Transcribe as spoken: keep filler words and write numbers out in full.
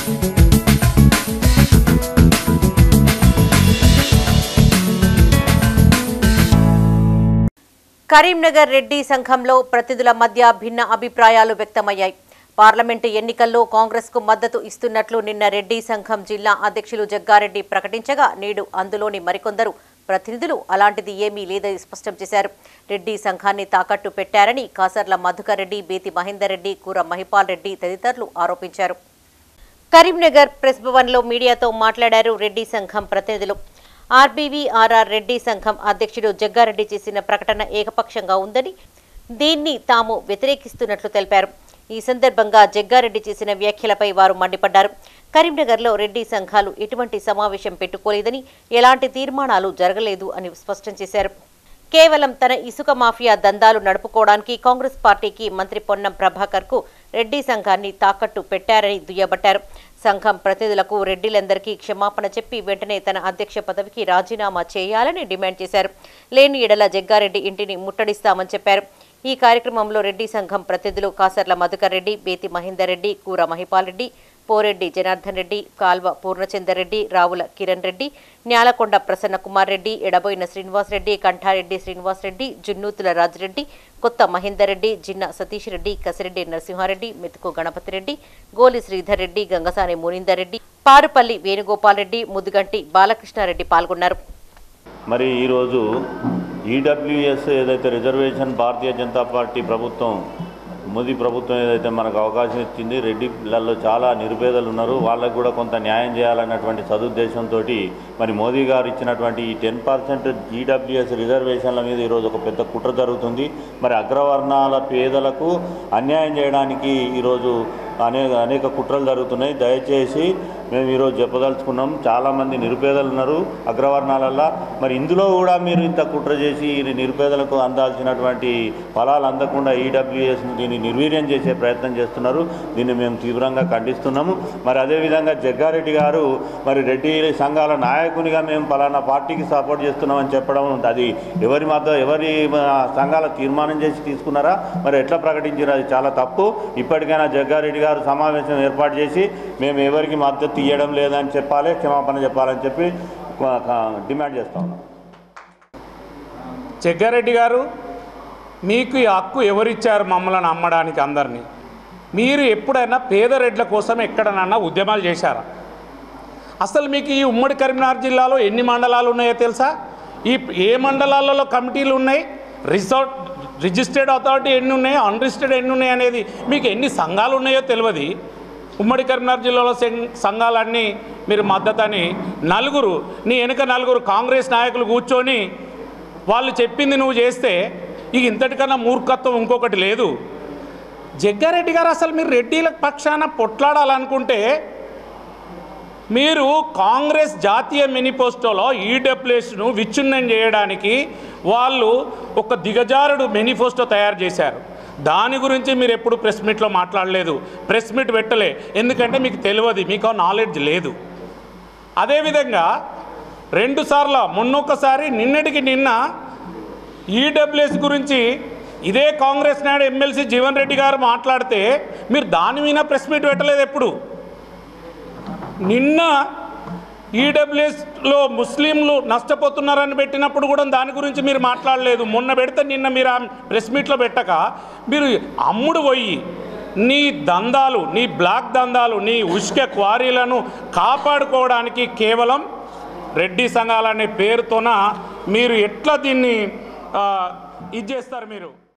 కరీంనగర్ రెడ్డి సంఘంలో ప్రతినిధుల మధ్య భిన్న అభిప్రాయాలు వ్యక్తమయ్యాయి. పార్లమెంటు ఎన్నికల్లో కాంగ్రెస్కు మద్దతు ఇస్తున్నట్లు నిన్న రెడ్డి సంఘం జిల్లా అధ్యక్షులు జగ్గారెడ్డి ప్రకటించగా నేడు అందులోని మరికొందరు ప్రతినిధులు అలాంటిది ఏమీ లేదని స్పష్టం చేశారు. రెడ్డి సంఘాన్ని తాకట్టు పెట్టారని కాసర్ల మధుకర్ రెడ్డి, బేతి మహేందర్ రెడ్డి, కూర మహిపాల్ రెడ్డి తదితరులు ఆరోపించారు. కరీంనగర్ ప్రెస్ భవన్లో మీడియాతో మాట్లాడారు రెడ్డి సంఘం ప్రతినిధులు. ఆర్బీవీఆర్ఆర్ రెడ్డి సంఘం అధ్యక్షుడు జగ్గారెడ్డి చేసిన ప్రకటన ఏకపక్షంగా ఉందని, దీన్ని తాము వ్యతిరేకిస్తున్నట్లు తెలిపారు. ఈ సందర్భంగా జగ్గారెడ్డి చేసిన వ్యాఖ్యలపై వారు మండిపడ్డారు. కరీంనగర్లో రెడ్డి సంఘాలు ఎటువంటి సమావేశం పెట్టుకోలేదని, ఎలాంటి తీర్మానాలు జరగలేదు అని స్పష్టం చేశారు. కేవలం తన ఇసుక మాఫియా దందాలు నడుపుకోవడానికి కాంగ్రెస్ పార్టీకి మంత్రి పొన్నం ప్రభాకర్ కు రెడ్డి సంఘాన్ని తాకట్టు పెట్టారని దుయ్యబట్టారు. సంఘం ప్రతినిధులకు రెడ్డిలందరికీ క్షమాపణ చెప్పి వెంటనే తన అధ్యక్ష పదవికి రాజీనామా చేయాలని డిమాండ్ చేశారు. లేని ఎడల జగ్గారెడ్డి ఇంటిని ముట్టడిస్తామని చెప్పారు. ఈ కార్యక్రమంలో రెడ్డి సంఘం ప్రతినిధులు కాసర్ల మధుకర్ రెడ్డి, బేతి మహేందర్ రెడ్డి, కూర మహిపాల్ రెడ్డి, పోరెడ్డి జనార్దన్ రెడ్డి, కాల్వ పూర్ణచందర్ రెడ్డి, రావుల కిరణ్ రెడ్డి, న్యాలకొండ ప్రసన్న కుమార్ రెడ్డి, ఎడబోయిన శ్రీనివాస్ రెడ్డి, కంఠారెడ్డి శ్రీనివాస్ రెడ్డి, జున్నూతుల రాజిరెడ్డి, కొత్త మహేందర్ రెడ్డి, జిన్న సతీష్ రెడ్డి, కసిరెడ్డి నరసింహారెడ్డి, మెతుకు గణపతి రెడ్డి, గోలి శ్రీధర్ రెడ్డి, గంగసాని మునీందర్ రెడ్డి, పారుపల్లి వేణుగోపాల్ రెడ్డి, ముదుగంటి బాలకృష్ణారెడ్డి పాల్గొన్నారు. మరి ఈరోజు ఈడబ్ల్యూఎస్ ఏదైతే రిజర్వేషన్ భారతీయ జనతా పార్టీ ప్రభుత్వం మోదీ ప్రభుత్వం ఏదైతే మనకు అవకాశం ఇచ్చింది, రెడ్డిలలో చాలా నిరుపేదలు ఉన్నారు, వాళ్ళకు కూడా కొంత న్యాయం చేయాలన్నటువంటి సదుద్దేశంతో మరి మోదీ గారు ఇచ్చినటువంటి ఈ టెన్ పర్సెంట్ ఈడబ్ల్యూఎస్ రిజర్వేషన్ల మీద ఈరోజు ఒక పెద్ద కుట్ర జరుగుతుంది. మరి అగ్రవర్ణాల పేదలకు అన్యాయం చేయడానికి ఈరోజు అనేక అనేక కుట్రలు జరుగుతున్నాయి. దయచేసి మేము ఈరోజు చెప్పదలుచుకున్నాం, చాలామంది నిరుపేదలు ఉన్నారు అగ్రవర్ణాలల్లో. మరి ఇందులో కూడా మీరు ఇంత కుట్ర చేసి నిరుపేదలకు అందాల్సినటువంటి ఫలాలు అందకుండా ఈడబ్ల్యూఎస్ దీన్ని నిర్వీర్యం చేసే ప్రయత్నం చేస్తున్నారు. దీన్ని మేము తీవ్రంగా ఖండిస్తున్నాము. మరి అదేవిధంగా జగ్గారెడ్డి గారు మరి రెడ్డి సంఘాల నాయకునిగా మేము ఫలానా పార్టీకి సపోర్ట్ చేస్తున్నామని చెప్పడం, అది ఎవరి మధ్య ఎవరి సంఘాల తీర్మానం చేసి తీసుకున్నారా, మరి ఎట్లా ప్రకటించారు, అది చాలా తప్పు. ఇప్పటికైనా జగ్గారెడ్డి గారు సమావేశం ఏర్పాటు చేసి మేము ఎవరికి మద్దతు ఇవ్వడం లేదని చెప్పాలి, క్షమాపణ చెప్పాలని చెప్పి డిమాండ్ చేస్తా ఉన్నాం. జగ్గారెడ్డి గారు, మీకు ఈ హక్కు ఎవరిచ్చారు మమ్మల్ని అమ్మడానికి అందరినీ? మీరు ఎప్పుడైనా పేద రెడ్ల కోసం ఎక్కడనన్నా ఉద్యమాలు చేశారా? అసలు మీకు ఈ ఉమ్మడి కరీంనగర్ జిల్లాలో ఎన్ని మండలాలు ఉన్నాయో తెలుసా? ఈ ఏ మండలాలలో కమిటీలు ఉన్నాయి, రిసార్ట్ రిజిస్టర్డ్ అథారిటీ ఎన్ని ఉన్నాయి, అన్రిజిస్టర్డ్ ఎన్ని ఉన్నాయి అనేది మీకు ఎన్ని సంఘాలు ఉన్నాయో తెలియదు. ఉమ్మడి కరీంనగర్ జిల్లాలో సంఘాలన్నీ మీరు మద్దతని నలుగురు నీ వెనుక నలుగురు కాంగ్రెస్ నాయకులు కూర్చొని వాళ్ళు చెప్పింది నువ్వు చేస్తే ఇక ఇంతటికన్నా మూర్ఖత్వం ఇంకొకటి లేదు. జగ్గారెడ్డి గారు, అసలు మీరు రెడ్డిల పక్షాన పొట్లాడాలనుకుంటే మీరు కాంగ్రెస్ జాతీయ మేనిఫెస్టోలో ఈడబ్ల్యూఎస్ను విచ్ఛిన్నం చేయడానికి వాళ్ళు ఒక దిగజారుడు మేనిఫెస్టో తయారు చేశారు. దాని గురించి మీరు ఎప్పుడు ప్రెస్ మీట్లో మాట్లాడలేదు, ప్రెస్ మీట్ పెట్టలే, ఎందుకంటే మీకు తెలియదు, మీకు నాలెడ్జ్ లేదు. అదేవిధంగా రెండుసార్లు మొన్నొకసారి నిన్నటికి నిన్న ఈడబ్ల్యూఎస్ గురించి ఇదే కాంగ్రెస్ నాయుడు ఎమ్మెల్సీ జీవన్ రెడ్డి గారు మాట్లాడితే మీరు దాని మీద ప్రెస్ మీట్ పెట్టలేదు. ఎప్పుడు నిన్న ఈడబ్ల్యూఎస్లో ముస్లింలు నష్టపోతున్నారని పెట్టినప్పుడు కూడా దాని గురించి మీరు మాట్లాడలేదు. మొన్న పెడితే నిన్న మీరు ఆ ప్రెస్ మీట్లో పెట్టక మీరు అమ్ముడు పోయి నీ దందాలు, నీ బ్లాక్ దందాలు, నీ ఉష్క క్వారీలను కాపాడుకోవడానికి కేవలం రెడ్డి సంఘాలనే పేరుతోన మీరు ఎట్లా దీన్ని ఇది చేస్తారు మీరు?